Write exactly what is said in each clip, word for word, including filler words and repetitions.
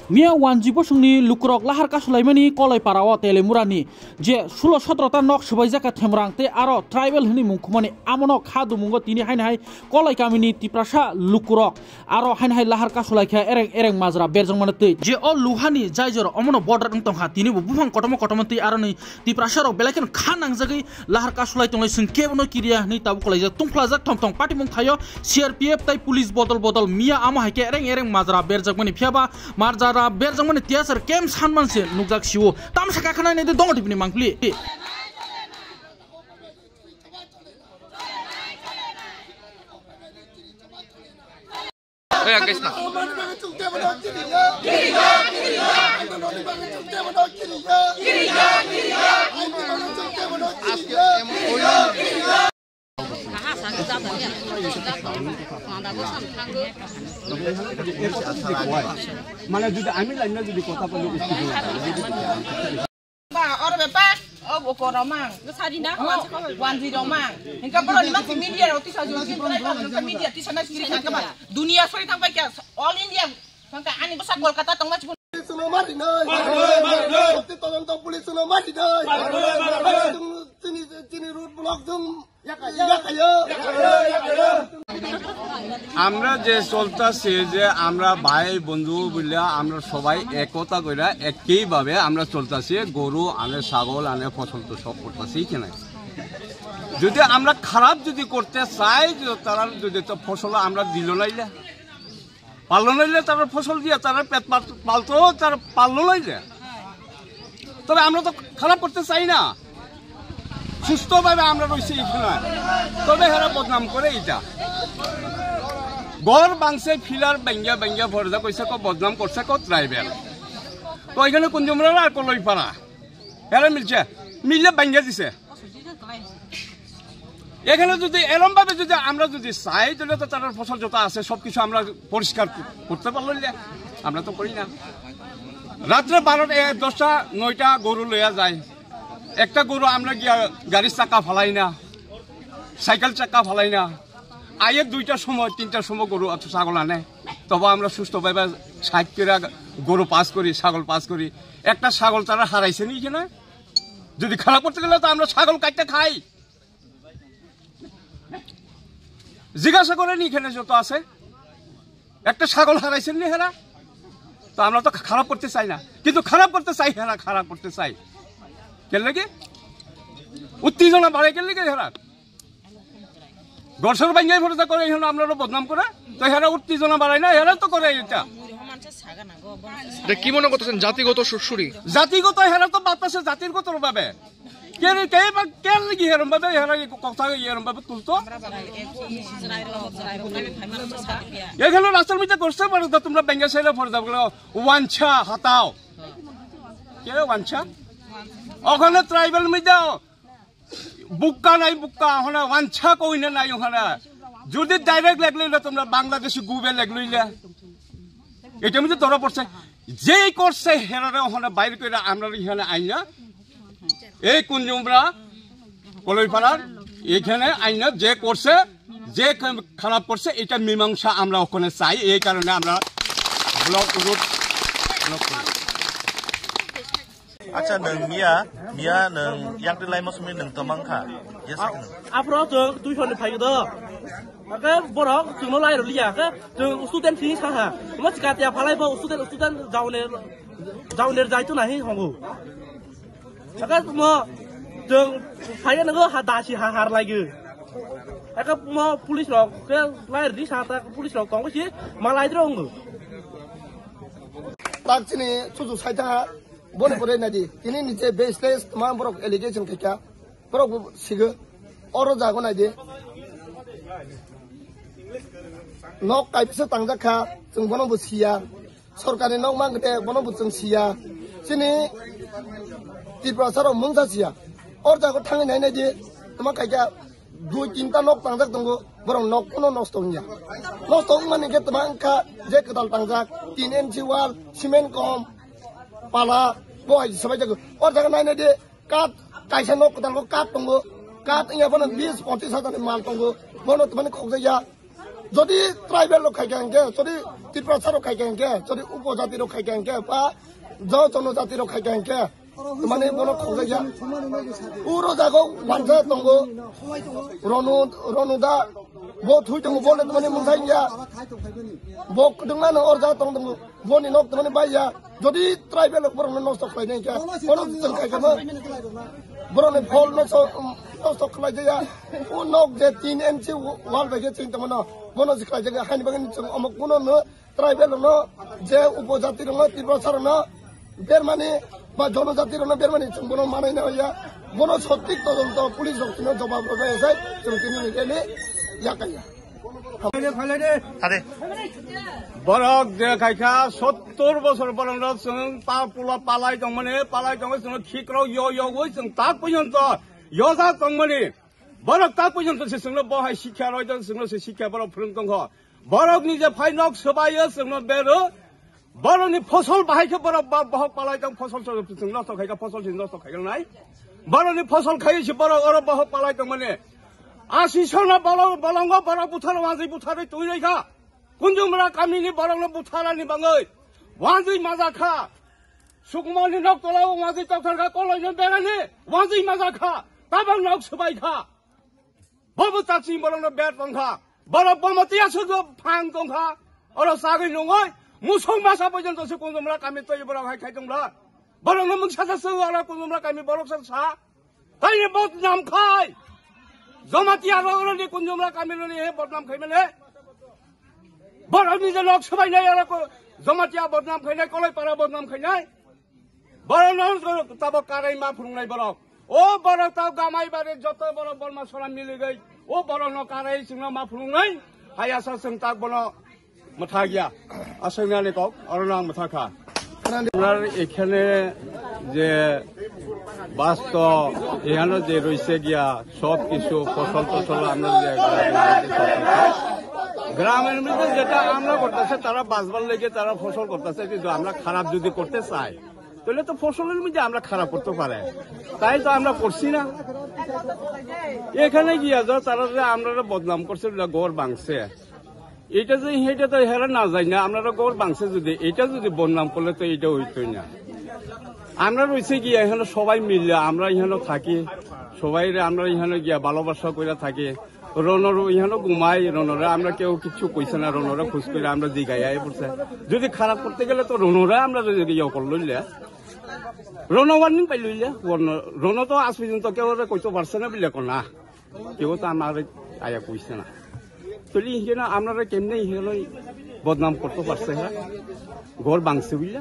Mia wanji bosungni lukrok lahar kasulaimani kolai parawa telemurani je sulo sotrota nok sebaijaka temrangte aro tribal hini mungkumani amonok khadu mungo tini hain hai kolai kamini tiprasa lukrok aro hain hai lahar kasulai kha ereng ereng majra berjang manate je o luhani jaijor omono border ngtong ha tini bu bufang kotomo kotomonti aro ni tiprasa ro belaken khanang jagi lahar kasulai tonglai singke bono kiriya ni tabu kolai jak tungplajak thongthong party mung thayo C R P F tai police botol botol mia amo haike ereng ereng majra berjak mani phiaba marja berjang mani tiasar kem sanman se nukjak siwo tamsa kakana ne dong tipni mangpli ya guys na mana juga ambil lainnya jadi kota perlu istimewa. Ba orang bebas, oh bukan romang. Terus hari nak wanji romang. Hingga kalau ni masih media, roti saja mungkin kalau media di sana sendiri kan kabar. Dunia sorry sampai ke all India. Sampai ani besar Kolkata tong macam. Semua mati nih. Tapi tolong tolong polis semua mati nih. Sini sini road block tung. Ya kaya, ya kaya, ya kaya. আমরা যে চলতেছে যে আমরা ভাই বন্ধু বলে আমরা সবাই একতা করে একইভাবে আমরা চলতেছি গরু আনে ছাগল আনে ফসল তো সব করতেছি কিনা যদি আমরা খারাপ যদি করতে চাই তারা যদি তো ফসল আমরা দিল নাইলে পারলো নাইলে তারা ফসল দিয়ে তারা পেট পালতো তারা পারলো নাইলে তবে আমরা তো খারাপ করতে চাই না সুস্থভাবে আমরা রয়েছি এখানে তবে হেরা বদনাম করে এটা গড় বাংসে ফিলার বেঙ্গা বেঙ্গা ভরজা কইছে কো বদনাম করছে কো ট্রাইবেল তো এখানে কুঞ্জমরা আর কলই পাড়া এরা মিলছে মিলে বেঙ্গা দিছে এখানে যদি এরম ভাবে যদি আমরা যদি চাই তাহলে তো তার ফসল যত আছে সবকিছু আমরা পরিষ্কার করতে পারলো না আমরা তো করি না রাত্রে বারোটা দশটা নয়টা গরু লইয়া যায় একটা গরু আমরা গিয়া গাড়ির চাকা ফালাই না সাইকেল চাকা ফালাই না আয়ের দুইটার সময় তিনটার সময় গরু ছাগল আনে তবে আমরা সুস্থভাবে ষাট করে গরু পাস করি ছাগল পাস করি একটা ছাগল তারা হারাইছে নি কিনা যদি খারাপ করতে গেলে তো আমরা ছাগল কাটতে খাই জিজ্ঞাসা করে নি এখানে যত আছে একটা ছাগল হারাইছেন নি হেরা তো আমরা তো খারাপ করতে চাই না কিন্তু খারাপ করতে চাই হেরা খারাপ করতে চাই কেন লাগে উত্তেজনা বাড়ে কেন লাগে হেরা গড়সর বাঙ্গাই ভরসা করে এখানে আমরা বদনাম করে তো হেরা উত্তেজনা বাড়ায় না হেরা তো করে এটা কি মনে করতেছেন জাতিগত সুরসুরি জাতিগত হেরা তো বাতাসে জাতিগত ভাবে কেন কে কেন লাগি হেরম ভাবে হেরা কথা এরম ভাবে তুলতো এখানে রাস্তার মধ্যে করতে পারো তো তোমরা বেঙ্গা সাইলে ভরসা করে ওয়াঞ্ছা হাতাও কে ওয়াঞ্ছা ওখানে ট্রাইবেল মধ্যে বুক্কা নাই বুক্কা ওখানে ওয়াঞ্ছা কই না নাই ওখানে যদি ডাইরেক্ট লাগলে তোমরা বাংলাদেশি গুবে লাগলে এটা মধ্যে ধরা পড়ছে যেই করছে হেরারে ওখানে বাইরে করে আমরা এখানে আইনা এই কুঞ্জুমরা কলইপাড়ার এখানে আইনা যে করছে যে খারাপ করছে এটা মীমাংসা আমরা ওখানে চাই এই কারণে আমরা ব্লক রুট ব্লক করি আচ্ছা নং মিয়া মিয়া নং yang delay masumi nang tamangkha yes apro jeng tuition phai do ka borok jeng no lai ro liya ka jeng student thi sa ha ma chika tia phalai bo student student jaune jaune jai to nahi hongo ka mo jeng phai na go ha da chi ha har lai ge ka mo police rok ka lai ri sa ta police rok tong chi ma lai drong tak chini chuju saita bon pore nadi ini niche baseless tamam borok allegation kya borok sigo oro jago nadi nok kai pisa tangjakha jung bono bu sia sorkari nok mangde bono bu jung sia chini tipra saro mungsa sia or jago thang nai nadi tama kaya dui tinta nok tangjak tongo borok nok kono nostongnya nostong mani ke tamangkha je kedal tangjak tin inch wall cement kom pala boy sabai jago or jaga nai nadi kat kaisa nok kedal ko kat tongo kat iya bono twenty forty satan mal tongo bono tmani khokja যদি tribal লোক খাই কেন যদি ত্রিপুরা লোক খাই কেন যদি উপজাতি লোক খাই কেন বা জনজাতি লোক খাই কেন মানে বড় খোঁজা পুরো জায়গা ওয়ানসা দঙ্গ রনু রনুদা ব থুই দঙ্গ বলে মানে মুসাই গিয়া বক দঙ্গা না অর যা দঙ্গ বনি নক মানে বাইয়া যদি ট্রাইবেল লোক বড় নষ্ট খাই নাই কে বড় জং খাই কেন বড় নে ফল নষ্ট নষ্ট খাই যায় ও নক যে তিন ইঞ্চি ওয়াল বাইকে চিন তমন বন খাই যায় হানি বাগান জং অমক কোন ন ট্রাইবেল ন যে উপজাতি ন ত্রিপুরা ন বের মানে বা জনজাতির বের মানে কোনো মানাই না হইয়া কোনো সঠিক তদন্ত পুলিশ দপ্তর জবাব রয়েছে তিনি নিজে ইয়াকাইয়া বরক যে খাইখা সত্তর বছর বরং তা পোলা পালাই দं মানে পালাই দं जों খিক্রাও ইয় ইয় ওই जों তা পর্যন্ত ইয়জা दं মানে বরক তা পর্যন্ত जोंनो বহাই শিক্ষা রইদं जोंनो শিক্ষা বরক फोरों दं বরক নিজে ফাইনক সবাইयो जोंनो बेरो বরনি ফসল বাহাইকে বড় বহক পালাই দं ফসল जों নষ্ট খাইকা ফসল जों নষ্ট খাইগोन নাই বরনি ফসল খাইছে বড় অর বহক পালাই दं মানে আশি সনা বল বলঙ্গ বড় বুথার ওয়াজি বুথারে তুই রেখা কুঞ্জুমরা কামিনি বরং বুথারানি বাঙৈ ওয়াজি মাজা খা সুকুমানি নক তলাও ওয়াজি তকর খা কলজে বেরানি ওয়াজি মাজা খা তাবাং নক সবাই খা ববু তাচি বরং বের দংখা বড় বমতিয়া সুদো ফাং দংখা অর সাগৈ নঙৈ মুসং মাসা পর্যন্ত সে কুঞ্জুমরা কামি তৈ বড় হাই খাইদংলা বরং মুং সাসা সো আলা কুঞ্জুমরা কামি বড় সা তাইনি বদ নাম খাই জমাতিয়া রগনি কুঞ্জুমরা কামিলনি হে বদনাম খাইমানে বড় নিজে লোক সবাই নাই আর জমাতিয়া বদনাম খাইনাই কলাই পারা বদনাম খাইনাই বড় নন তাব কারাই মা ফুংনাই বড় ও বড় তাও গামাই বারে যত বড় বলমা সরা মিলে গই ও বড় ন কারাই সিংনা মা ফুংনাই হায়াসা সিং তাক বড় মাথা গিয়া আসংনানি কক অরনাং মাথা খা আপনার এখানে যে বাস্তব এখানে যে রয়েছে গিয়া সব কিছু ফসল টসল আমরা গ্রামের মধ্যে যেটা আমরা করতেছে তারা বাঁচবার লেগে তারা ফসল করতেছে কিন্তু আমরা খারাপ যদি করতে চাই তাহলে তো ফসলের মধ্যে আমরা খারাপ করতে পারে তাই তো আমরা করছি না এখানে গিয়া যাও তারা যে আমরা বদনাম করছে গড় ভাঙছে এটা যে সেটা তো হেরা না যায় না আমরা গড় ভাঙছে যদি এটা যদি বদনাম করলে তো এটা হইতই না আমরা রয়েছে গিয়া এখানে সবাই মিলে আমরা এখানে থাকি সবাই আমরা এখানে গিয়া ভালোবাসা করে থাকি রনর এখানে ঘুমাই রনরে আমরা কেউ কিছু কইছে না রনরে খুশ করে আমরা জিগাই পড়ছে যদি খারাপ করতে গেলে তো রনরে আমরা যদি ইয়ে করলে রন ওয়ার্নিং পাইলে রন তো আজ পর্যন্ত কেউ কইতে পারছে না বলে না কেউ তো আমার আয়া কইছে না তাহলে এখানে আপনারা কেমনে এখানে বদনাম করতে পারছে হ্যাঁ ঘর ভাঙছে বুঝলে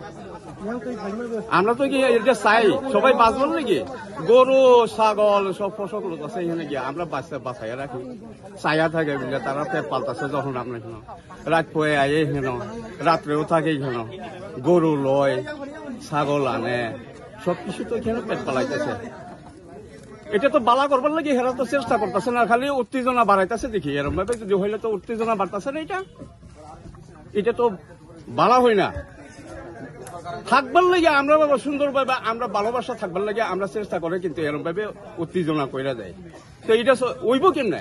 আমরা তো কি এটা চাই সবাই বাঁচবার নাকি গরু ছাগল সব ফসল আছে এখানে গিয়ে আমরা বাচ্চা বাঁচাইয়া রাখি চাইয়া থাকে বুঝলে তারা পেট পাল্টাছে যখন আমরা এখানে রাত পয়ে আয়ে এখানে রাত্রেও থাকে এখানে গরু লয় ছাগল আনে সবকিছু তো এখানে পেট পালাইতেছে এটা তো বালা করবার লাগে হেরা তো চেষ্টা করতেছে না খালি উত্তেজনা বাড়াইতেছে দেখি এরকম ভাবে যদি হইলে তো উত্তেজনা বাড়তেছে না এটা এটা তো বালা হয় না থাকবার লাগে আমরা সুন্দরভাবে আমরা ভালোবাসা থাকবার লাগে আমরা চেষ্টা করে কিন্তু এরকম ভাবে উত্তেজনা কইরা যায় তো এটা ওইব কেমনে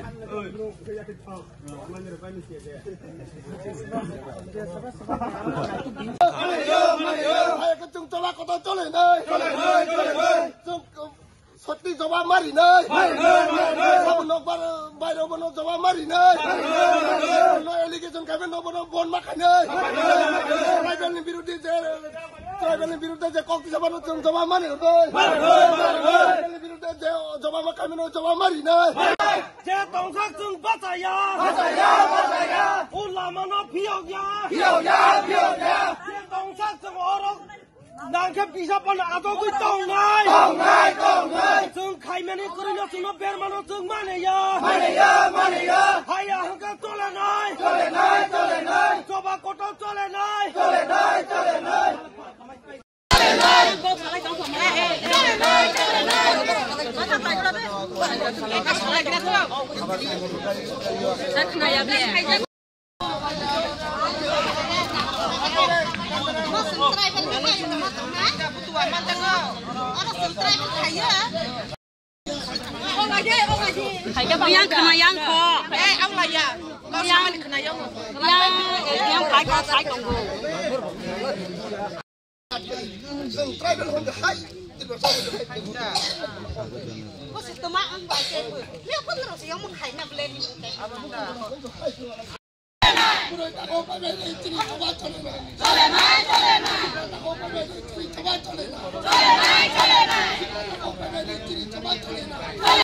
চলে সত্যি জবাব মারি নাই বাইরে বন জবাব মারি নাই এলিগেশন খাবে নবন বন মাখাই নাই ট্রাইবেলের বিরুদ্ধে যে ট্রাইবেলের বিরুদ্ধে যে কক্তি জবাব জবাব মারি নাই বিরুদ্ধে যে জবাব খাবে জবাব মারি নাই যে তংসাক जों বাঁচাইয়া বাঁচাইয়া বাঁচাইয়া উলামানো ফিওগিয়া ফিওগিয়া ফিওগিয়া যে তংসাক जों অরক নাকে বিজাপন আদগৈ তংনাই তংনাই তংনাই जों খাইমানি করিনা जों বেরমানো जों মানেয়া মানেয়া মানেয়া হায়া হকা চলে নাই চলে নাই চলে নাই জবা কত চলে নাই চলে নাই চলে নাই চলে নাই চলে নাই চলে নাই Oh my God! Oh my God! yang kena yang kok. Eh, ông là ya. Kau sama ni kena yang. Yang yang phải có phải còn gù. Dừng tribal hong hai. Có sự tụi má ăn bài chơi bự. Nếu không được thì ông khai nạp lên. Chole